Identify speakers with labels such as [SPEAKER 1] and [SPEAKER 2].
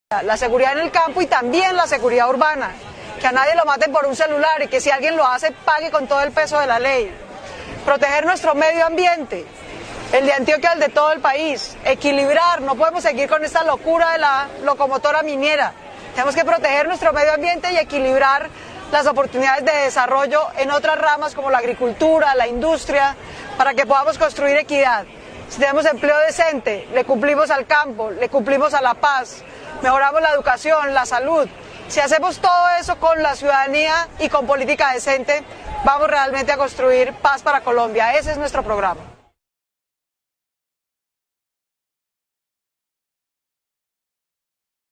[SPEAKER 1] La seguridad en el campo y también la seguridad urbana, que a nadie lo maten por un celular y que si alguien lo hace pague con todo el peso de la ley. Proteger nuestro medio ambiente, el de Antioquia, el de todo el país. Equilibrar, no podemos seguir con esta locura de la locomotora minera. Tenemos que proteger nuestro medio ambiente y equilibrar las oportunidades de desarrollo en otras ramas como la agricultura, la industria, para que podamos construir equidad. Si tenemos empleo decente, le cumplimos al campo, le cumplimos a la paz, mejoramos la educación, la salud. Si hacemos todo eso con la ciudadanía y con política decente, vamos realmente a construir paz para Colombia. Ese es nuestro programa.